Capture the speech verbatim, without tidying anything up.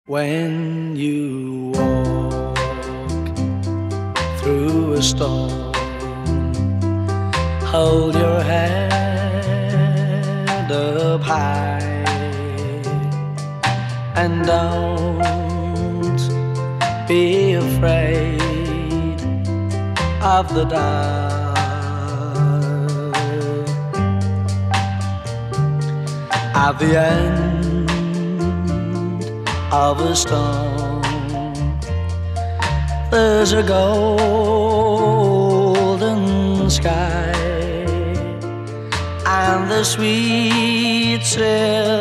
When you walk through a storm, hold your head up high and don't be afraid of the dark. At the end of a storm, there's a golden sky and the sweet silver